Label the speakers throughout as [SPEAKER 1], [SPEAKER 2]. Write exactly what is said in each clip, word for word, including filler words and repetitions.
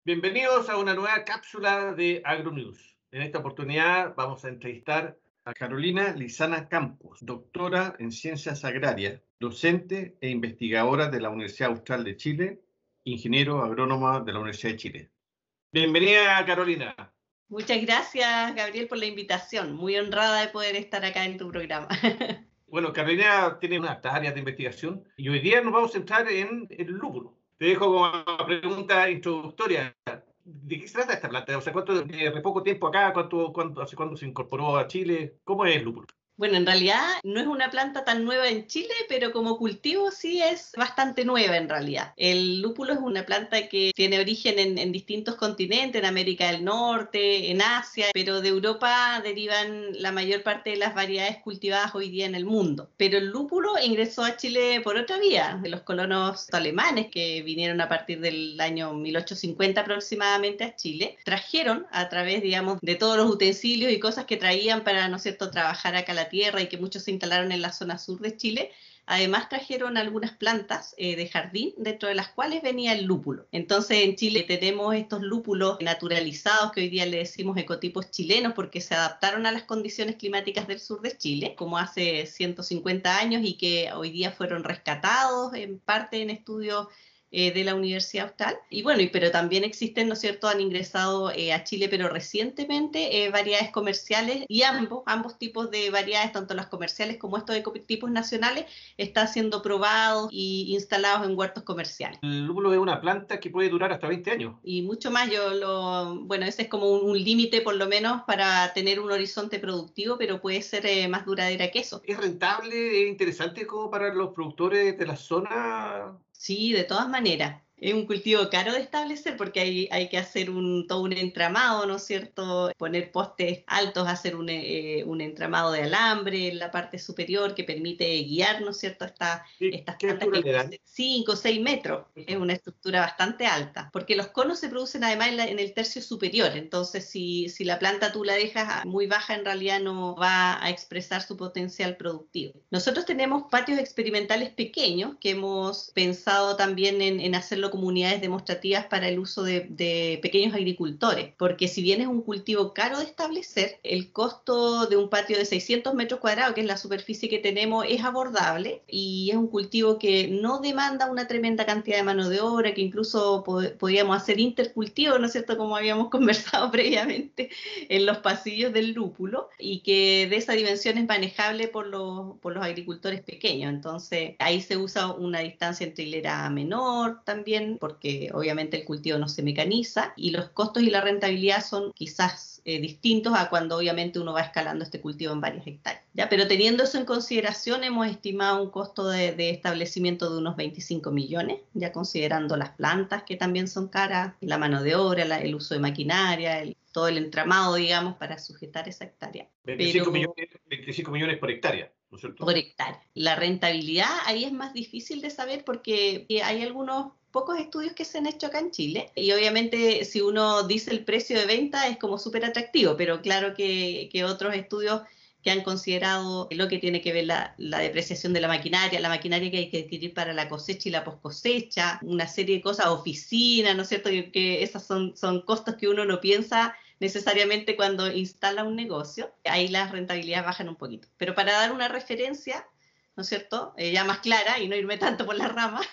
[SPEAKER 1] Bienvenidos a una nueva cápsula de AgroNews. En esta oportunidad vamos a entrevistar a Carolina Lizana Campos, doctora en Ciencias Agrarias, docente e investigadora de la Universidad Austral de Chile, ingeniero agrónoma de la Universidad de Chile. Bienvenida, Carolina.
[SPEAKER 2] Muchas gracias, Gabriel, por la invitación. Muy honrada de poder estar acá en tu programa.
[SPEAKER 1] Bueno, Carolina tiene unas áreas de investigación y hoy día nos vamos a centrar en el lúpulo. Te dejo como pregunta introductoria. ¿De qué se trata esta planta? O sea, ¿cuánto, de poco tiempo acá? ¿Cuánto, cuánto, hace cuándo se incorporó a Chile? ¿Cómo es el lúpulo?
[SPEAKER 2] Bueno, en realidad no es una planta tan nueva en Chile, pero como cultivo sí es bastante nueva en realidad. El lúpulo es una planta que tiene origen en, en distintos continentes, en América del Norte, en Asia, pero de Europa derivan la mayor parte de las variedades cultivadas hoy día en el mundo. Pero el lúpulo ingresó a Chile por otra vía, de los colonos alemanes que vinieron a partir del año mil ochocientos cincuenta aproximadamente a Chile, trajeron a través, digamos, de todos los utensilios y cosas que traían para, ¿no es cierto?, trabajar acá la tierra y que muchos se instalaron en la zona sur de Chile. Además trajeron algunas plantas eh, de jardín, dentro de las cuales venía el lúpulo. Entonces en Chile tenemos estos lúpulos naturalizados, que hoy día le decimos ecotipos chilenos, porque se adaptaron a las condiciones climáticas del sur de Chile, como hace ciento cincuenta años, y que hoy día fueron rescatados en parte en estudios Eh, de la Universidad Austral. Y bueno, y, pero también existen, ¿no es cierto?, han ingresado eh, a Chile, pero recientemente, eh, variedades comerciales, y ambos, ambos tipos de variedades, tanto las comerciales como estos ecotipos nacionales, están siendo probados y instalados en huertos comerciales.
[SPEAKER 1] El lúpulo es una planta que puede durar hasta veinte años.
[SPEAKER 2] Y mucho más, yo lo, bueno, ese es como un, un límite por lo menos para tener un horizonte productivo, pero puede ser eh, más duradera que eso.
[SPEAKER 1] ¿Es rentable, es interesante como para los productores de la zona?
[SPEAKER 2] Sí, de todas maneras. Es un cultivo caro de establecer porque hay, hay que hacer un, todo un entramado, ¿no es cierto? Poner postes altos, hacer un, eh, un entramado de alambre en la parte superior que permite guiar, ¿no es cierto?, Esta,
[SPEAKER 1] ¿Qué,
[SPEAKER 2] estas
[SPEAKER 1] qué
[SPEAKER 2] plantas
[SPEAKER 1] altura
[SPEAKER 2] que
[SPEAKER 1] le dan?
[SPEAKER 2] cinco o seis metros. Es una estructura bastante alta, porque los conos se producen además en, la, en el tercio superior. Entonces, si, si la planta tú la dejas muy baja, en realidad no va a expresar su potencial productivo. Nosotros tenemos patios experimentales pequeños que hemos pensado también en, en hacerlo como unidades demostrativas para el uso de, de pequeños agricultores, porque si bien es un cultivo caro de establecer, el costo de un patio de seiscientos metros cuadrados, que es la superficie que tenemos, es abordable, y es un cultivo que no demanda una tremenda cantidad de mano de obra, que incluso pod podríamos hacer intercultivo, ¿no es cierto?, como habíamos conversado previamente, en los pasillos del lúpulo, y que de esa dimensión es manejable por los, por los agricultores pequeños. Entonces ahí se usa una distancia entre hilera menor también, porque obviamente el cultivo no se mecaniza, y los costos y la rentabilidad son quizás eh, distintos a cuando obviamente uno va escalando este cultivo en varias hectáreas, ¿ya? Pero teniendo eso en consideración, hemos estimado un costo de, de establecimiento de unos veinticinco millones, ya considerando las plantas, que también son caras, la mano de obra, la, el uso de maquinaria, el, todo el entramado, digamos, para sujetar esa hectárea.
[SPEAKER 1] veinticinco
[SPEAKER 2] Pero
[SPEAKER 1] millones, veinticinco millones por hectárea, ¿no es cierto?
[SPEAKER 2] por hectárea. La rentabilidad ahí es más difícil de saber porque hay algunos pocos estudios que se han hecho acá en Chile, y obviamente si uno dice el precio de venta es como súper atractivo, pero claro que, que otros estudios que han considerado lo que tiene que ver la, la depreciación de la maquinaria, la maquinaria que hay que adquirir para la cosecha y la poscosecha, una serie de cosas, oficinas, ¿no es cierto?, que, que esas son, son costos que uno no piensa necesariamente cuando instala un negocio. Ahí las rentabilidades bajan un poquito. Pero para dar una referencia, ¿no es cierto?, eh, ya más clara y no irme tanto por las ramas,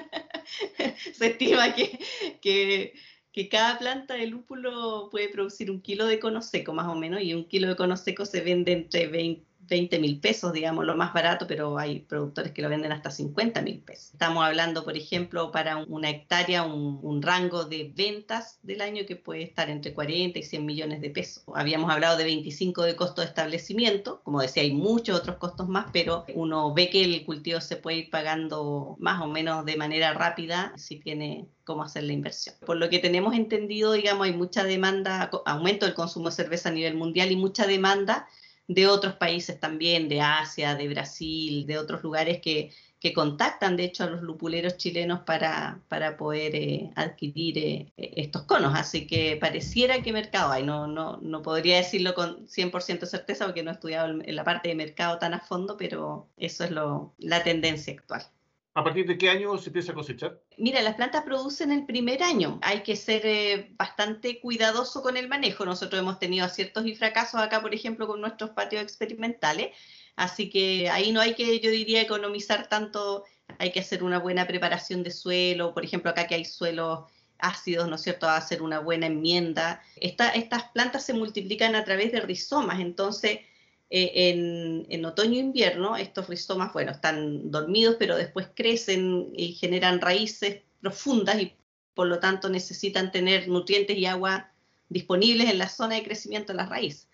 [SPEAKER 2] se estima que, que, que cada planta de lúpulo puede producir un kilo de cono seco más o menos, y un kilo de cono seco se vende entre veinte mil pesos, digamos, lo más barato, pero hay productores que lo venden hasta cincuenta mil pesos. Estamos hablando, por ejemplo, para una hectárea, un, un rango de ventas del año que puede estar entre cuarenta y cien millones de pesos. Habíamos hablado de veinticinco de costo de establecimiento, como decía, hay muchos otros costos más, pero uno ve que el cultivo se puede ir pagando más o menos de manera rápida si tiene cómo hacer la inversión. Por lo que tenemos entendido, digamos, hay mucha demanda, aumento del consumo de cerveza a nivel mundial y mucha demanda de otros países también, de Asia, de Brasil, de otros lugares que, que contactan de hecho a los lupuleros chilenos para, para poder eh, adquirir eh, estos conos. Así que pareciera que mercado hay. No, no, no podría decirlo con cien por ciento certeza porque no he estudiado en la parte de mercado tan a fondo, pero eso es lo, la tendencia actual.
[SPEAKER 1] ¿A partir de qué año se empieza a cosechar?
[SPEAKER 2] Mira, las plantas producen el primer año. Hay que ser eh, bastante cuidadoso con el manejo. Nosotros hemos tenido aciertos y fracasos acá, por ejemplo, con nuestros patios experimentales. Así que ahí no hay que, yo diría, economizar tanto. Hay que hacer una buena preparación de suelo. Por ejemplo, acá que hay suelos ácidos, ¿no es cierto?, hacer una buena enmienda. Esta, estas plantas se multiplican a través de rizomas, entonces eh, en, en otoño e invierno estos rizomas, bueno, están dormidos, pero después crecen y generan raíces profundas y por lo tanto necesitan tener nutrientes y agua disponibles en la zona de crecimiento de las raíces.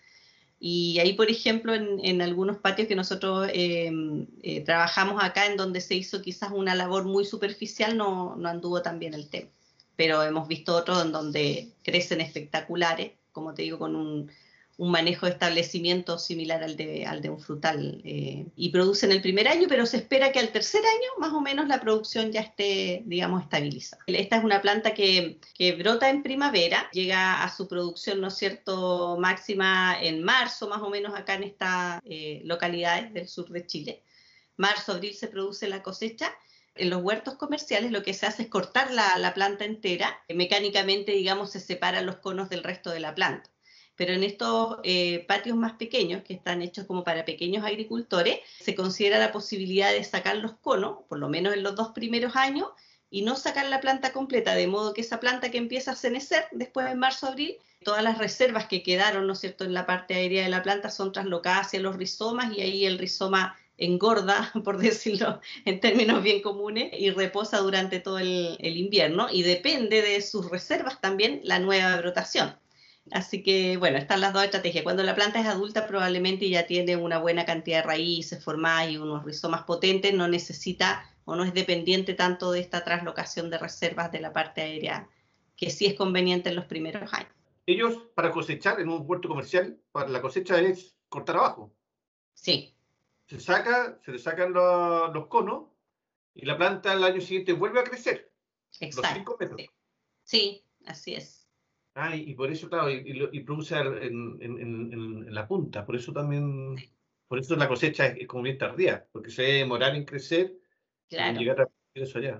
[SPEAKER 2] Y ahí, por ejemplo, en, en algunos patios que nosotros eh, eh, trabajamos acá, en donde se hizo quizás una labor muy superficial, no, no anduvo tan bien el tema. Pero hemos visto otros en donde crecen espectaculares, como te digo, con un, un manejo de establecimiento similar al de, al de un frutal. Eh, y producen el primer año, pero se espera que al tercer año, más o menos, la producción ya esté, digamos, estabilizada. Esta es una planta que, que brota en primavera, llega a su producción, ¿no es cierto?, máxima en marzo, más o menos, acá en estas eh, localidades del sur de Chile. Marzo, abril se produce la cosecha. En los huertos comerciales lo que se hace es cortar la, la planta entera. Mecánicamente, digamos, se separan los conos del resto de la planta. Pero en estos eh, patios más pequeños, que están hechos como para pequeños agricultores, se considera la posibilidad de sacar los conos, por lo menos en los dos primeros años, y no sacar la planta completa, de modo que esa planta que empieza a cenecer después en marzo-abril, todas las reservas que quedaron, ¿no es cierto?, en la parte aérea de la planta son traslocadadas hacia los rizomas y ahí el rizoma engorda, por decirlo en términos bien comunes, y reposa durante todo el, el invierno, y depende de sus reservas también la nueva brotación. Así que, bueno, están las dos estrategias. Cuando la planta es adulta, probablemente ya tiene una buena cantidad de raíces formadas y unos rizomas potentes, no necesita o no es dependiente tanto de esta traslocación de reservas de la parte aérea, que sí es conveniente en los primeros años.
[SPEAKER 1] Ellos, para cosechar en un huerto comercial, para la cosecha es cortar abajo.
[SPEAKER 2] Sí.
[SPEAKER 1] Se saca, se le sacan los, los conos y la planta al año siguiente vuelve a crecer. Los
[SPEAKER 2] Exacto.
[SPEAKER 1] cinco metros.
[SPEAKER 2] Sí, sí, así es.
[SPEAKER 1] Ah, y, y por eso, claro, y, y, y produce en, en, en, en, la punta. Por eso también, por eso la cosecha es, es como bien tardía, porque se debe demorar en crecer y en
[SPEAKER 2] Claro.
[SPEAKER 1] llegar a eso allá.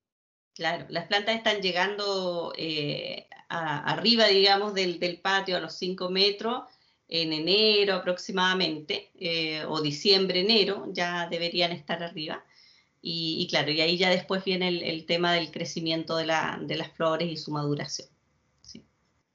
[SPEAKER 2] Claro, las plantas están llegando eh, a, arriba, digamos, del, del patio a los cinco metros en enero aproximadamente, eh, o diciembre, enero, ya deberían estar arriba. Y, y claro, y ahí ya después viene el, el tema del crecimiento de, la, de las flores y su maduración. Sí.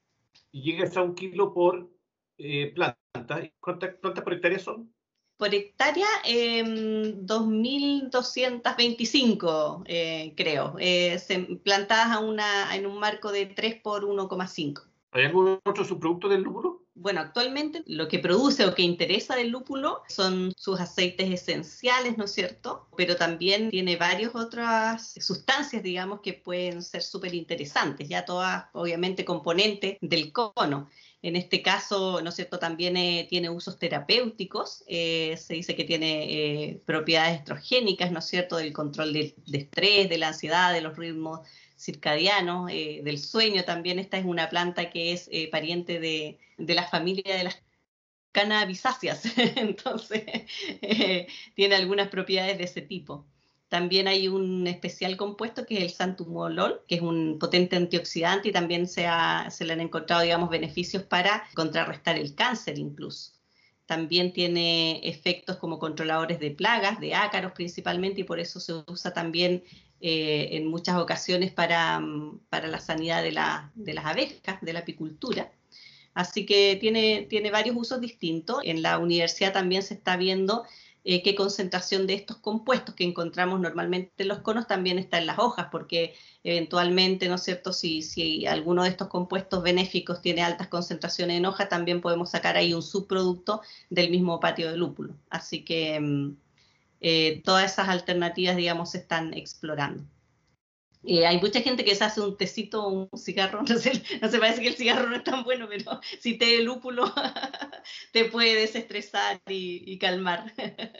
[SPEAKER 1] Y llegas a un kilo por eh, planta. ¿Cuántas plantas por hectárea son?
[SPEAKER 2] Por hectárea, eh, dos mil doscientos veinticinco, eh, creo, eh, plantadas a una, en un marco de tres por uno coma cinco.
[SPEAKER 1] ¿Hay algún otro subproducto del lúpulo?
[SPEAKER 2] Bueno, actualmente lo que produce o que interesa del lúpulo son sus aceites esenciales, ¿no es cierto? Pero también tiene varias otras sustancias, digamos, que pueden ser súper interesantes, ya todas obviamente componentes del cono. En este caso, ¿no es cierto?, también eh, tiene usos terapéuticos, eh, se dice que tiene eh, propiedades estrogénicas, ¿no es cierto?, del control del de estrés, de la ansiedad, de los ritmos circadianos, eh, del sueño también. Esta es una planta que es eh, pariente de, de la familia de las cannabisáceas, entonces eh, tiene algunas propiedades de ese tipo. También hay un especial compuesto que es el santumolol, que es un potente antioxidante y también se, ha, se le han encontrado, digamos, beneficios para contrarrestar el cáncer incluso. También tiene efectos como controladores de plagas, de ácaros principalmente, y por eso se usa también eh, en muchas ocasiones para, para la sanidad de, la, de las abejas, de la apicultura. Así que tiene, tiene varios usos distintos. En la universidad también se está viendo eh, qué concentración de estos compuestos que encontramos normalmente en los conos también está en las hojas, porque eventualmente, ¿no es cierto?, si, si alguno de estos compuestos benéficos tiene altas concentraciones en hoja, también podemos sacar ahí un subproducto del mismo patio de lúpulo. Así que eh, todas esas alternativas, digamos, se están explorando. Eh, hay mucha gente que se hace un tecito o un cigarro, no sé, no se parece que el cigarro no es tan bueno, pero si té de lúpulo te puede desestresar y, y calmar.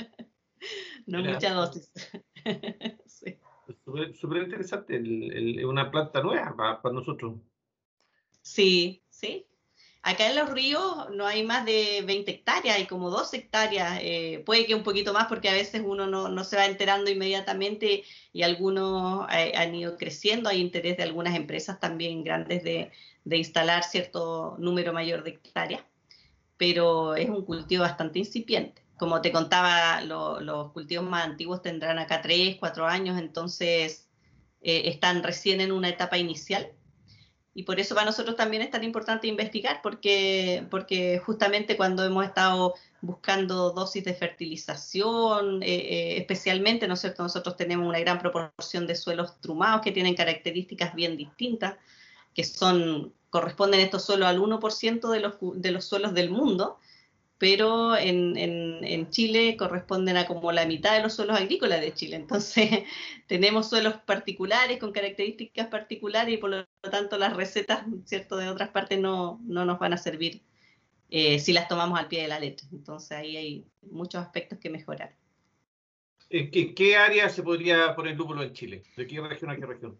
[SPEAKER 2] No
[SPEAKER 1] Mira,
[SPEAKER 2] mucha dosis. Sí.
[SPEAKER 1] súper súper interesante, el, el, una planta nueva para, para nosotros.
[SPEAKER 2] Sí, sí. Acá en los ríos no hay más de veinte hectáreas, hay como dos hectáreas, eh, puede que un poquito más porque a veces uno no, no se va enterando inmediatamente y algunos eh, han ido creciendo, hay interés de algunas empresas también grandes de, de instalar cierto número mayor de hectáreas, pero es un cultivo bastante incipiente. Como te contaba, lo, los cultivos más antiguos tendrán acá tres, cuatro años, entonces eh, están recién en una etapa inicial. Y por eso para nosotros también es tan importante investigar, porque, porque justamente cuando hemos estado buscando dosis de fertilización, eh, eh, especialmente, ¿no es cierto?, nosotros tenemos una gran proporción de suelos trumados que tienen características bien distintas, que son, corresponden estos suelos al uno por ciento de los, de los suelos del mundo, pero en, en, en Chile corresponden a como la mitad de los suelos agrícolas de Chile. Entonces tenemos suelos particulares con características particulares y por lo tanto las recetas, ¿cierto?, de otras partes no, no nos van a servir eh, si las tomamos al pie de la letra. Entonces ahí hay muchos aspectos que mejorar.
[SPEAKER 1] ¿En qué, qué área se podría poner lúpulo en Chile? ¿De qué región a qué región?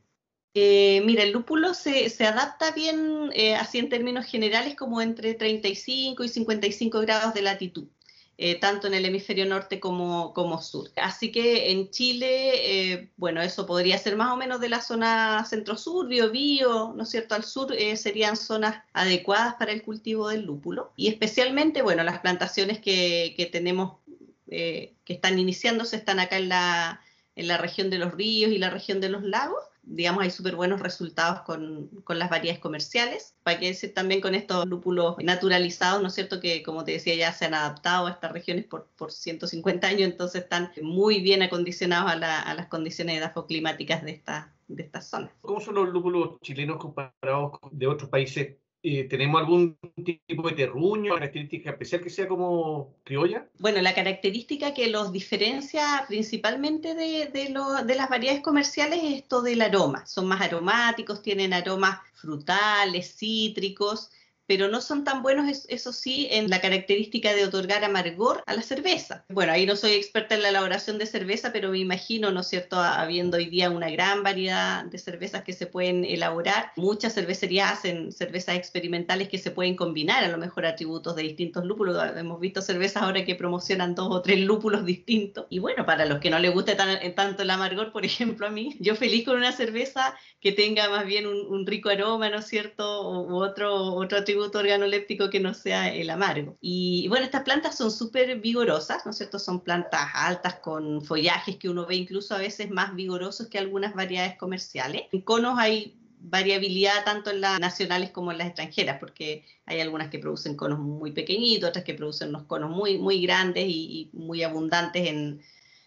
[SPEAKER 2] Eh, mira, el lúpulo se, se adapta bien, eh, así en términos generales, como entre treinta y cinco y cincuenta y cinco grados de latitud, eh, tanto en el hemisferio norte como, como sur. Así que en Chile, eh, bueno, eso podría ser más o menos de la zona centro-sur, Biobío, ¿no es cierto? Al sur eh, serían zonas adecuadas para el cultivo del lúpulo. Y especialmente, bueno, las plantaciones que, que tenemos, eh, que están iniciándose, están acá en la, en la región de los ríos y la región de los lagos. Digamos, hay súper buenos resultados con, con las variedades comerciales. Para que decir también con estos lúpulos naturalizados, ¿no es cierto?, que como te decía ya se han adaptado a estas regiones por, por ciento cincuenta años, entonces están muy bien acondicionados a, la, a las condiciones edafoclimáticas de esta, de esta zona.
[SPEAKER 1] ¿Cómo son los lúpulos chilenos comparados con de otros países? Eh, ¿Tenemos algún tipo de terruño, característica especial que sea como criolla?
[SPEAKER 2] Bueno, la característica que los diferencia principalmente de, de, lo, de las variedades comerciales es esto del aroma. Son más aromáticos, tienen aromas frutales, cítricos, pero no son tan buenos, eso sí, en la característica de otorgar amargor a la cerveza. Bueno, ahí no soy experta en la elaboración de cerveza, pero me imagino, ¿no es cierto?, habiendo hoy día una gran variedad de cervezas que se pueden elaborar. Muchas cervecerías hacen cervezas experimentales que se pueden combinar, a lo mejor atributos de distintos lúpulos. Hemos visto cervezas ahora que promocionan dos o tres lúpulos distintos. Y bueno, para los que no les guste tan, tanto el amargor, por ejemplo, a mí, yo feliz con una cerveza que tenga más bien un, un rico aroma, ¿no es cierto?, u otro, otro atributo organoléptico que no sea el amargo. Y bueno, estas plantas son súper vigorosas, ¿no es cierto? Son plantas altas con follajes que uno ve incluso a veces más vigorosos que algunas variedades comerciales. En conos hay variabilidad tanto en las nacionales como en las extranjeras, porque hay algunas que producen conos muy pequeñitos, otras que producen unos conos muy, muy grandes y, y muy abundantes en,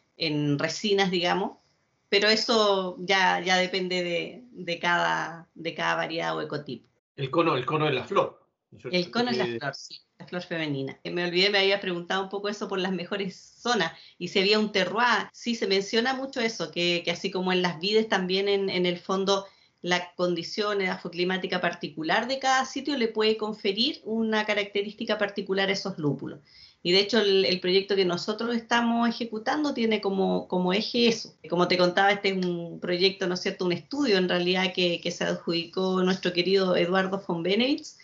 [SPEAKER 2] en resinas, digamos. Pero eso ya, ya depende de, de, cada, de cada variedad o ecotipo.
[SPEAKER 1] El cono, el cono de la flor. ¿No es
[SPEAKER 2] El
[SPEAKER 1] cierto?
[SPEAKER 2] cono es la
[SPEAKER 1] Que
[SPEAKER 2] flor, sí, la flor femenina. Me olvidé, me había preguntado un poco eso por las mejores zonas y si había un terroir. Sí, se menciona mucho eso, que, que así como en las vides también en, en el fondo la condición edafoclimática particular de cada sitio le puede conferir una característica particular a esos lúpulos. Y de hecho el, el proyecto que nosotros estamos ejecutando tiene como, como eje eso. Como te contaba, este es un proyecto, ¿no es cierto?, un estudio en realidad que, que se adjudicó nuestro querido Eduardo von Benewitz,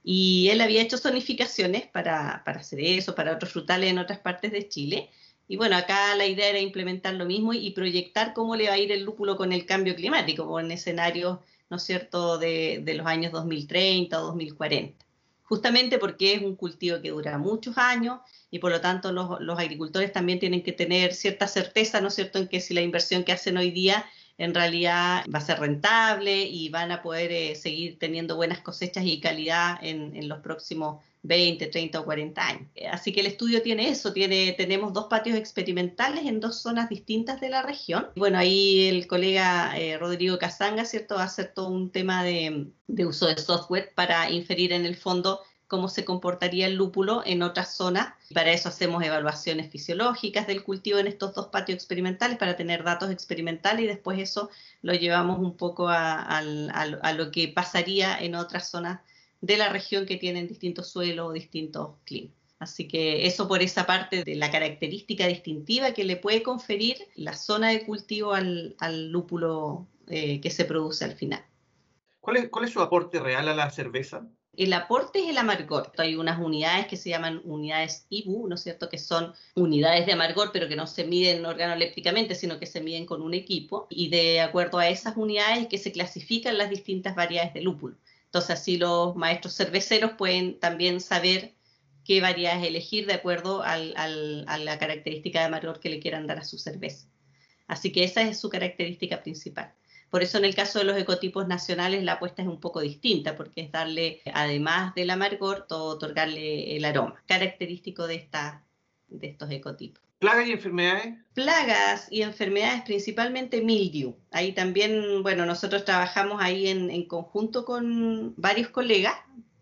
[SPEAKER 2] y él había hecho zonificaciones para, para hacer eso, para otros frutales en otras partes de Chile. Y bueno, acá la idea era implementar lo mismo y proyectar cómo le va a ir el lúpulo con el cambio climático, con escenarios, ¿no es cierto?, de, de los años dos mil treinta o dos mil cuarenta. Justamente porque es un cultivo que dura muchos años y por lo tanto los, los agricultores también tienen que tener cierta certeza, ¿no es cierto?, en que si la inversión que hacen hoy día en realidad va a ser rentable y van a poder eh, seguir teniendo buenas cosechas y calidad en, en los próximos veinte, treinta o cuarenta años. Así que el estudio tiene eso, tiene, tenemos dos patios experimentales en dos zonas distintas de la región. Bueno, ahí el colega eh, Rodrigo Casanga, ¿cierto?, va a hacer todo un tema de, de uso de software para inferir en el fondo cómo se comportaría el lúpulo en otras zonas. Para eso hacemos evaluaciones fisiológicas del cultivo en estos dos patios experimentales para tener datos experimentales y después eso lo llevamos un poco a, a, a lo que pasaría en otras zonas de la región que tienen distintos suelos o distintos climas. Así que eso por esa parte de la característica distintiva que le puede conferir la zona de cultivo al, al lúpulo eh, que se produce al final.
[SPEAKER 1] ¿Cuál es, cuál es su aporte real a la cerveza?
[SPEAKER 2] El aporte es el amargor. Hay unas unidades que se llaman unidades I B U, ¿no es cierto?, que son unidades de amargor, pero que no se miden organolépticamente, sino que se miden con un equipo, y de acuerdo a esas unidades que se clasifican las distintas variedades de lúpulo. Entonces así los maestros cerveceros pueden también saber qué variedades elegir de acuerdo al, al, a la característica de amargor que le quieran dar a su cerveza. Así que esa es su característica principal. Por eso en el caso de los ecotipos nacionales la apuesta es un poco distinta, porque es darle, además del amargor, todo, otorgarle el aroma, característico de, esta, de estos ecotipos.
[SPEAKER 1] ¿Plagas y enfermedades?
[SPEAKER 2] Plagas y enfermedades, principalmente mildew. Ahí también, bueno, nosotros trabajamos ahí en, en conjunto con varios colegas,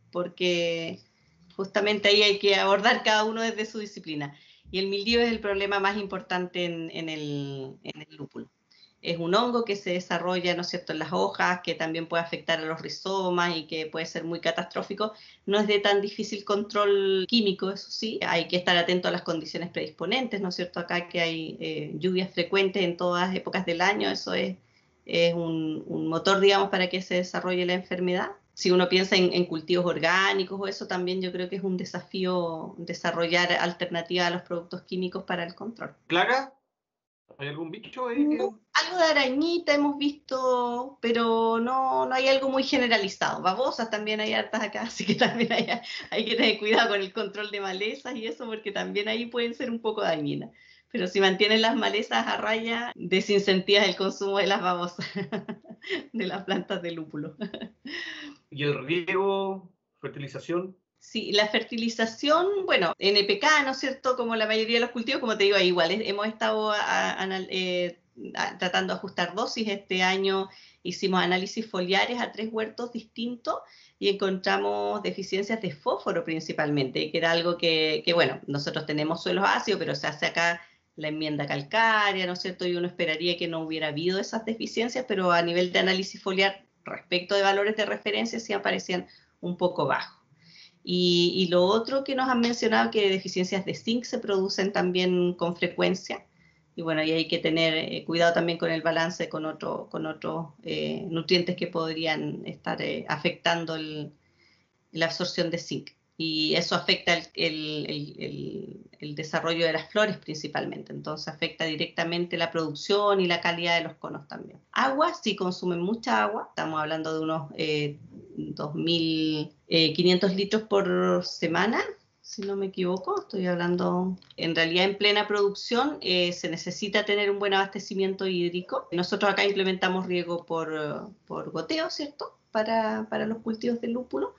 [SPEAKER 2] porque justamente ahí hay que abordar cada uno desde su disciplina. Y el mildew es el problema más importante en, en, el, en el lúpulo. Es un hongo que se desarrolla, ¿no es cierto?, en las hojas, que también puede afectar a los rizomas y que puede ser muy catastrófico. No es de tan difícil control químico, eso sí. Hay que estar atento a las condiciones predisponentes, ¿no es cierto?, acá que hay eh, lluvias frecuentes en todas las épocas del año, eso es, es un, un motor, digamos, para que se desarrolle la enfermedad. Si uno piensa en, en cultivos orgánicos o eso, también yo creo que es un desafío desarrollar alternativas a los productos químicos para el control.
[SPEAKER 1] ¿Plaga? ¿Hay algún bicho ahí?
[SPEAKER 2] No, algo de arañita hemos visto, pero no, no hay algo muy generalizado. Babosas también hay hartas acá, así que también hay, hay que tener cuidado con el control de malezas y eso, porque también ahí pueden ser un poco dañinas. Pero si mantienen las malezas a raya, desincentivas el consumo de las babosas, de las plantas de lúpulo.
[SPEAKER 1] ¿Y el riego, fertilización?
[SPEAKER 2] Sí, la fertilización, bueno, N P K, ¿no es cierto?, como la mayoría de los cultivos, como te digo, igual hemos estado a, a, eh, a, tratando de ajustar dosis. Este año hicimos análisis foliares a tres huertos distintos y encontramos deficiencias de fósforo principalmente, que era algo que, que, bueno, nosotros tenemos suelos ácidos, pero se hace acá la enmienda calcárea, ¿no es cierto?, y uno esperaría que no hubiera habido esas deficiencias, pero a nivel de análisis foliar, respecto de valores de referencia, sí aparecían un poco bajos. Y, y lo otro que nos han mencionado, que deficiencias de zinc se producen también con frecuencia. Y bueno, y hay que tener eh, cuidado también con el balance con, otro, con otros eh, nutrientes que podrían estar eh, afectando el, la absorción de zinc. Y eso afecta el, el, el, el desarrollo de las flores principalmente. Entonces afecta directamente la producción y la calidad de los conos también. Agua, sí consumen mucha agua. Estamos hablando de unos eh, dos mil quinientos litros por semana, si no me equivoco. Estoy hablando, en realidad en plena producción eh, se necesita tener un buen abastecimiento hídrico. Nosotros acá implementamos riego por, por goteo, ¿cierto?, para, para los cultivos de lúpulo.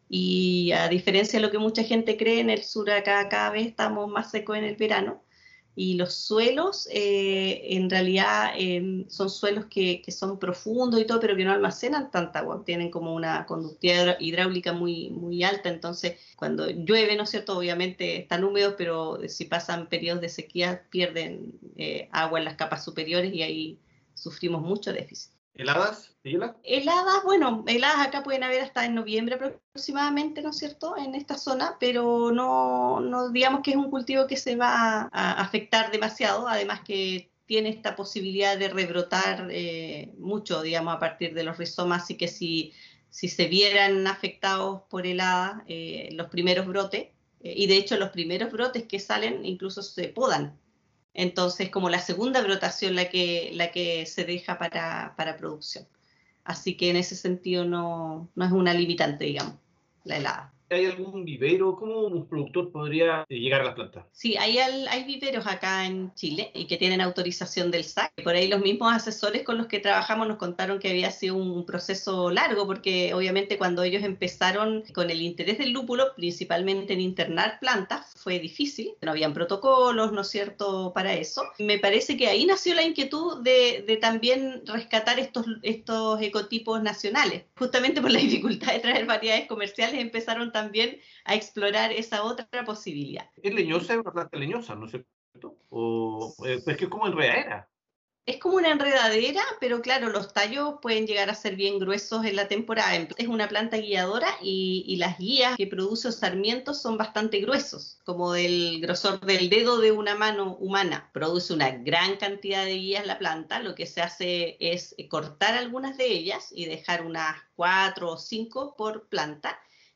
[SPEAKER 2] Y a diferencia de lo que mucha gente cree, en el sur acá cada vez estamos más secos en el verano. Y los suelos, eh, en realidad, eh, son suelos que, que son profundos y todo, pero que no almacenan tanta agua. Tienen como una conductividad hidráulica muy, muy alta. Entonces, cuando llueve, ¿no es cierto?, obviamente están húmedos, pero si pasan periodos de sequía, pierden eh, agua en las capas superiores y ahí sufrimos mucho déficit.
[SPEAKER 1] ¿Heladas? ¿Heladas?
[SPEAKER 2] Heladas, bueno, heladas acá pueden haber hasta en noviembre aproximadamente, ¿no es cierto?, en esta zona, pero no, no digamos que es un cultivo que se va a afectar demasiado, además que tiene esta posibilidad de rebrotar eh, mucho, digamos, a partir de los rizomas, así que si, si se vieran afectados por heladas eh, los primeros brotes, eh, y de hecho los primeros brotes que salen incluso se podan. Entonces, como la segunda brotación la que, la que se deja para, para producción. Así que en ese sentido no, no es una limitante, digamos, la helada.
[SPEAKER 1] ¿Hay algún vivero? ¿Cómo un productor podría llegar a las plantas?
[SPEAKER 2] Sí, hay, hay viveros acá en Chile y que tienen autorización del S A C. Por ahí los mismos asesores con los que trabajamos nos contaron que había sido un proceso largo, porque obviamente cuando ellos empezaron con el interés del lúpulo, principalmente en internar plantas, fue difícil. No habían protocolos, ¿no es cierto?, para eso. Me parece que ahí nació la inquietud de, de también rescatar estos, estos ecotipos nacionales. Justamente por la dificultad de traer variedades comerciales empezaron también a explorar esa otra posibilidad.
[SPEAKER 1] ¿Es leñosa? ¿Es una planta leñosa, no es cierto? ¿O eh, es que es como enredadera?
[SPEAKER 2] Es como una enredadera, pero claro, los tallos pueden llegar a ser bien gruesos en la temporada. Es una planta guiadora y, y las guías que produce los sarmientos son bastante gruesos, como del grosor del dedo de una mano humana. Produce una gran cantidad de guías la planta. Lo que se hace es cortar algunas de ellas y dejar unas cuatro o cinco por planta.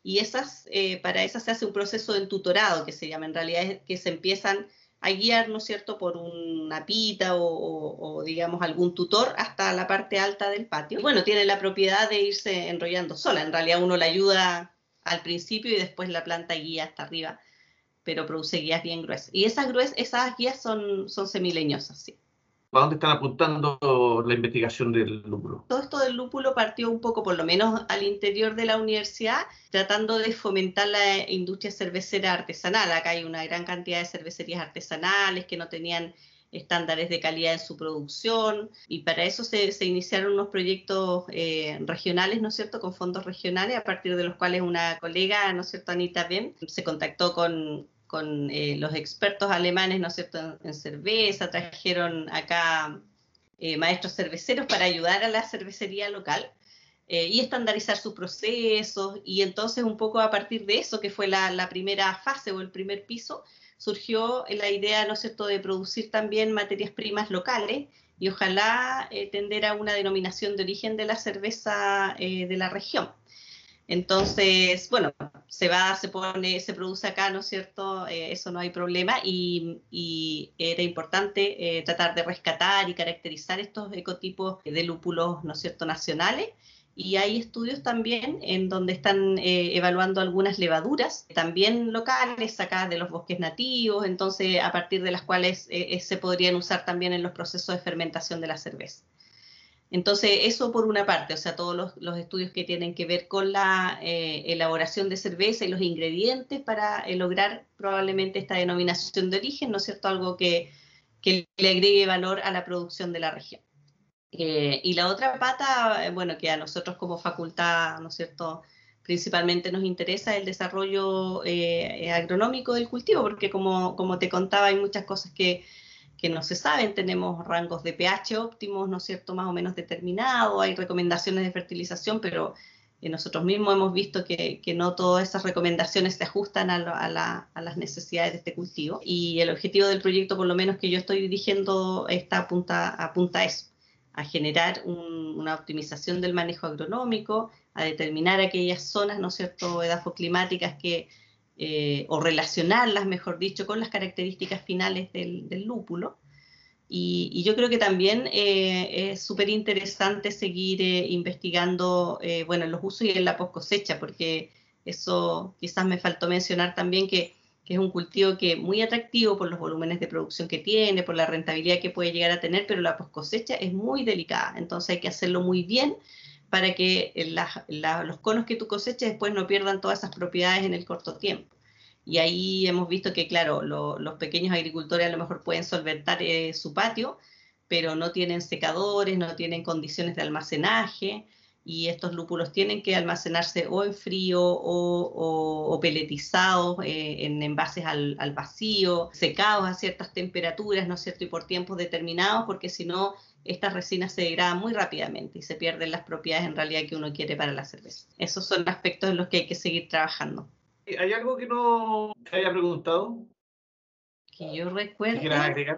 [SPEAKER 2] y esas, eh, para esas se hace un proceso de tutorado que se llama, en realidad es que se empiezan a guiar, ¿no es cierto?, por una pita o, o, o, digamos, algún tutor hasta la parte alta del patio. Y bueno, tiene la propiedad de irse enrollando sola. En realidad uno la ayuda al principio y después la planta guía hasta arriba, pero produce guías bien gruesas. Y esas, grues esas guías son, son semileñosas, sí.
[SPEAKER 1] ¿A dónde están apuntando la investigación del lúpulo?
[SPEAKER 2] Todo esto del lúpulo partió un poco, por lo menos al interior de la universidad, tratando de fomentar la industria cervecera artesanal. Acá hay una gran cantidad de cervecerías artesanales que no tenían estándares de calidad en su producción, y para eso se, se iniciaron unos proyectos eh, regionales, ¿no es cierto?, con fondos regionales, a partir de los cuales una colega, ¿no es cierto?, Anita Bem, se contactó con, con eh, los expertos alemanes, ¿no es cierto?, en, en cerveza, trajeron acá eh, maestros cerveceros para ayudar a la cervecería local eh, y estandarizar sus procesos, y entonces un poco a partir de eso, que fue la, la primera fase o el primer piso, surgió la idea, ¿no es cierto?, de producir también materias primas locales y ojalá eh, tender a una denominación de origen de la cerveza eh, de la región. Entonces, bueno, se va, se pone, se produce acá, ¿no es cierto?, eh, eso no hay problema, y, y era importante eh, tratar de rescatar y caracterizar estos ecotipos de lúpulos, ¿no es cierto?, nacionales. Y hay estudios también en donde están eh, evaluando algunas levaduras, también locales, sacadas de los bosques nativos, entonces a partir de las cuales eh, se podrían usar también en los procesos de fermentación de la cerveza. Entonces, eso por una parte, o sea, todos los, los estudios que tienen que ver con la eh, elaboración de cerveza y los ingredientes para eh, lograr probablemente esta denominación de origen, ¿no es cierto?, algo que, que le agregue valor a la producción de la región. Eh, y la otra pata, bueno, que a nosotros como facultad, ¿no es cierto?, principalmente nos interesa el desarrollo eh, agronómico del cultivo, porque como, como te contaba, hay muchas cosas que, que no se saben. Tenemos rangos de pH óptimos, ¿no es cierto?, más o menos determinados, hay recomendaciones de fertilización, pero eh, nosotros mismos hemos visto que, que no todas esas recomendaciones se ajustan a, lo, a, la, a las necesidades de este cultivo, y el objetivo del proyecto, por lo menos que yo estoy dirigiendo, está apunta, apunta a eso, a generar un, una optimización del manejo agronómico, a determinar aquellas zonas, ¿no es cierto?, edafoclimáticas que, eh, o relacionarlas, mejor dicho, con las características finales del, del lúpulo. Y, y yo creo que también eh, es súper interesante seguir eh, investigando, eh, bueno, en los usos y en la post cosecha, porque eso quizás me faltó mencionar también, que que es un cultivo que es muy atractivo por los volúmenes de producción que tiene, por la rentabilidad que puede llegar a tener, pero la poscosecha es muy delicada, entonces hay que hacerlo muy bien para que la, la, los conos que tú coseches después no pierdan todas esas propiedades en el corto tiempo. Y ahí hemos visto que, claro, lo, los pequeños agricultores a lo mejor pueden solventar eh, su patio, pero no tienen secadores, no tienen condiciones de almacenaje, y estos lúpulos tienen que almacenarse o en frío o, o, o peletizados eh, en envases al, al vacío, secados a ciertas temperaturas, ¿no es cierto?, y por tiempos determinados, porque si no, estas resinas se degradan muy rápidamente y se pierden las propiedades en realidad que uno quiere para la cerveza. Esos son aspectos en los que hay que seguir trabajando.
[SPEAKER 1] ¿Hay algo que no te haya preguntado?
[SPEAKER 2] Que yo
[SPEAKER 1] ¿Qué
[SPEAKER 2] recuerde.
[SPEAKER 1] quieras agregar?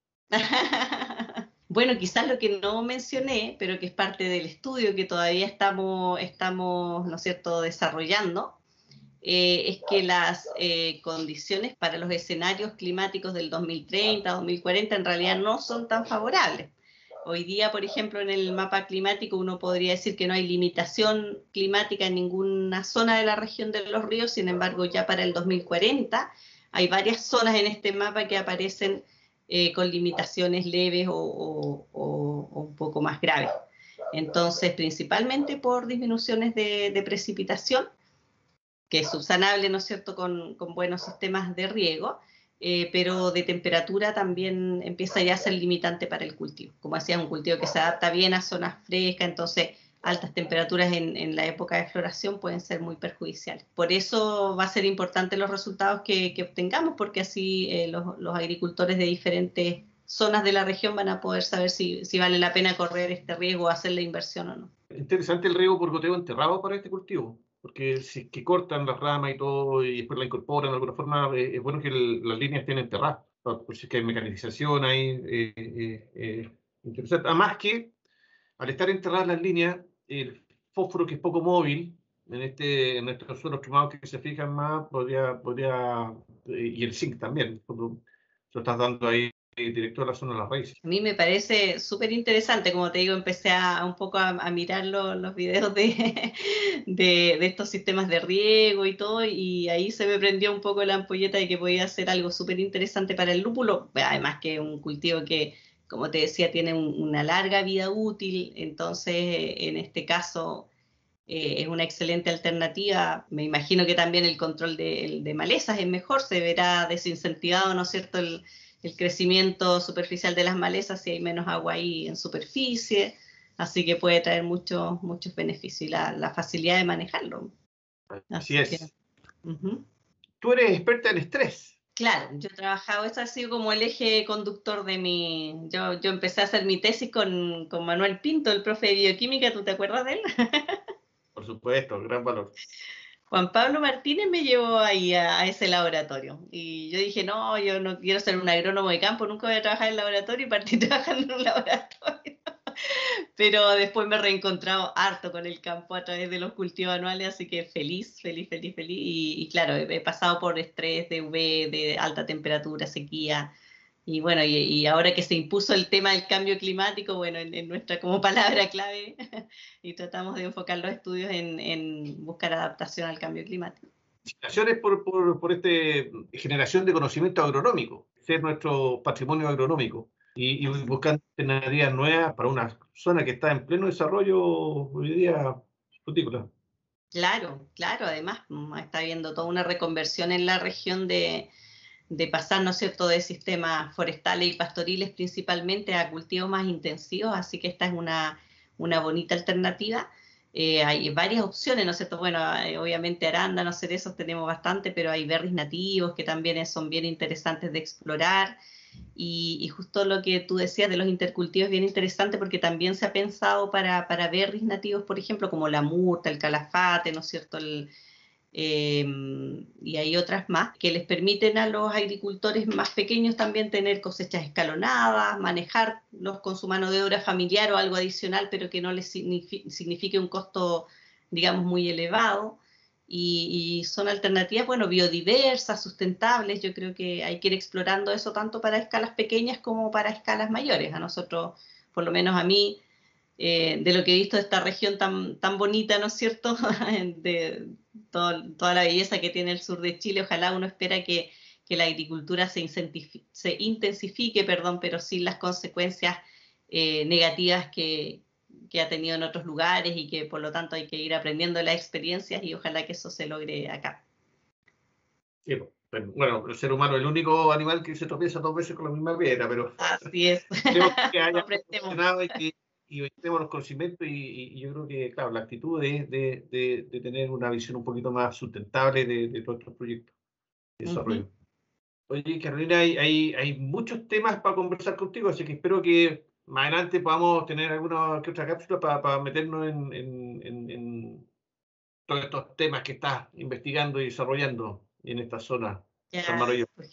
[SPEAKER 2] Bueno, quizás lo que no mencioné, pero que es parte del estudio que todavía estamos, estamos, ¿no es cierto?, desarrollando, eh, es que las eh, condiciones para los escenarios climáticos del dos mil treinta, dos mil cuarenta en realidad no son tan favorables. Hoy día, por ejemplo, en el mapa climático uno podría decir que no hay limitación climática en ninguna zona de la región de los ríos, sin embargo, ya para el dos mil cuarenta hay varias zonas en este mapa que aparecen eh, con limitaciones leves o, o, o, o un poco más graves. Entonces, principalmente por disminuciones de, de precipitación, que es subsanable, ¿no es cierto?, con, con buenos sistemas de riego, eh, pero de temperatura también empieza ya a ser limitante para el cultivo. Como decía, es un cultivo que se adapta bien a zonas frescas, entonces altas temperaturas en, en la época de floración pueden ser muy perjudiciales. Por eso va a ser importante los resultados que, que obtengamos, porque así eh, los, los agricultores de diferentes zonas de la región van a poder saber si, si vale la pena correr este riesgo o hacer la inversión o no.
[SPEAKER 1] Interesante el riego por goteo enterrado para este cultivo, porque si que cortan las ramas y todo y después la incorporan de alguna forma, eh, es bueno que el, las líneas estén enterradas, por si es que hay mecanización ahí. Eh, eh, eh, interesante. Además que al estar enterradas las líneas, el fósforo, que es poco móvil, en, este, en estos suelos quemados que se fijan más, podría, podría y el zinc también, tú lo estás dando ahí directo a la zona de las raíces.
[SPEAKER 2] A mí me parece súper interesante, como te digo, empecé a, a un poco a, a mirar lo, los videos de, de, de estos sistemas de riego y todo, y ahí se me prendió un poco la ampolleta de que podía ser algo súper interesante para el lúpulo, además que un cultivo que, como te decía, tiene un, una larga vida útil, entonces en este caso eh, es una excelente alternativa. Me imagino que también el control de, de malezas es mejor, se verá desincentivado, ¿no es cierto?, el, el crecimiento superficial de las malezas si hay menos agua ahí en superficie, así que puede traer muchos muchos beneficios y la, la facilidad de manejarlo.
[SPEAKER 1] Así
[SPEAKER 2] Así que,
[SPEAKER 1] es.
[SPEAKER 2] uh-huh.
[SPEAKER 1] Tú eres experta en estrés.
[SPEAKER 2] Claro, yo he trabajado, eso ha sido como el eje conductor de mi... Yo, yo empecé a hacer mi tesis con, con Manuel Pinto, el profe de bioquímica, ¿tú te acuerdas de él?
[SPEAKER 1] Por supuesto, gran valor.
[SPEAKER 2] Juan Pablo Martínez me llevó ahí a, a ese laboratorio y yo dije, no, yo no quiero ser un agrónomo de campo, nunca voy a trabajar en el laboratorio y partí trabajando en un laboratorio. Pero después me he reencontrado harto con el campo a través de los cultivos anuales, así que feliz, feliz, feliz, feliz. Y, y claro, he, he pasado por estrés de U V, de alta temperatura, sequía. Y bueno, y, y ahora que se impuso el tema del cambio climático, bueno, en, en nuestra como palabra clave, y tratamos de enfocar los estudios en, en buscar adaptación al cambio climático.
[SPEAKER 1] Felicitaciones por, por, por esta generación de conocimiento agronómico, ser nuestro patrimonio agronómico y, y buscando alternativas nuevas para una zona que está en pleno desarrollo hoy día frutícola.
[SPEAKER 2] Claro, claro, además está habiendo toda una reconversión en la región de, de pasar, ¿no es cierto?, de sistemas forestales y pastoriles principalmente a cultivos más intensivos, así que esta es una, una bonita alternativa. Eh, hay varias opciones, ¿no es cierto? Bueno, eh, obviamente arándanos, cerezos tenemos bastante, pero hay berries nativos que también son bien interesantes de explorar. Y, y justo lo que tú decías de los intercultivos es bien interesante porque también se ha pensado para, para berries nativos, por ejemplo, como la murta, el calafate, ¿no es cierto?, el, eh, y hay otras más que les permiten a los agricultores más pequeños también tener cosechas escalonadas, manejarlos con su mano de obra familiar o algo adicional, pero que no les signifique, signifique un costo, digamos, muy elevado. Y, y son alternativas, bueno, biodiversas, sustentables. Yo creo que hay que ir explorando eso tanto para escalas pequeñas como para escalas mayores. A nosotros, por lo menos a mí, eh, de lo que he visto de esta región tan, tan bonita, ¿no es cierto?, de todo, toda la belleza que tiene el sur de Chile, ojalá uno espera que, que la agricultura se, se intensifique, perdón, pero sin las consecuencias eh, negativas que, que ha tenido en otros lugares y que por lo tanto hay que ir aprendiendo las experiencias y ojalá que eso se logre acá.
[SPEAKER 1] Sí, bueno, el ser humano es el único animal que se tropieza dos veces con la misma piedra, pero
[SPEAKER 2] así es.
[SPEAKER 1] creo que haya
[SPEAKER 2] Aprendemos.
[SPEAKER 1] y que y tenemos los conocimientos y, y yo creo que, claro, la actitud es de, de, de tener una visión un poquito más sustentable de, de todos estos proyectos de desarrollo. Uh-huh. Oye, Carolina, hay, hay, hay muchos temas para conversar contigo, así que espero que más adelante podamos tener alguna que otra cápsula para, para meternos en, en, en, en todos estos temas que estás investigando y desarrollando en esta zona tan maravillosa.
[SPEAKER 2] Pues,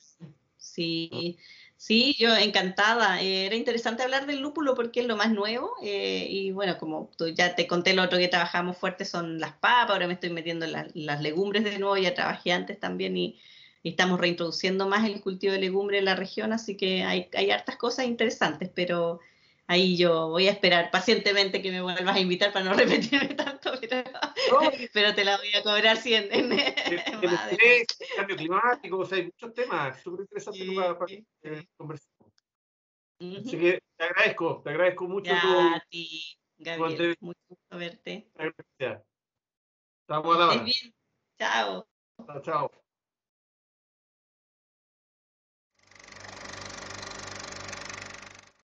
[SPEAKER 2] sí, sí, yo encantada. Eh, era interesante hablar del lúpulo porque es lo más nuevo. Eh, y bueno, como tú ya te conté, lo otro que trabajamos fuerte son las papas. Ahora me estoy metiendo en la, las legumbres de nuevo. Ya trabajé antes también y, y estamos reintroduciendo más el cultivo de legumbres en la región. Así que hay, hay hartas cosas interesantes, pero ahí yo voy a esperar pacientemente que me vuelvas a invitar para no repetirme tanto, pero, no, pero te la voy a cobrar si en, en,
[SPEAKER 1] el, el estrés, el cambio climático, o sea, hay muchos temas súper interesantes sí, para, para eh, conversar. Uh-huh. Así que te agradezco, te agradezco mucho
[SPEAKER 2] ya,
[SPEAKER 1] tu,
[SPEAKER 2] a ti, Gabriel,
[SPEAKER 1] tu
[SPEAKER 2] mucho gusto verte.
[SPEAKER 1] Gracias. Estamos a la hora.
[SPEAKER 2] Bien. Chao.
[SPEAKER 1] Chao, chao.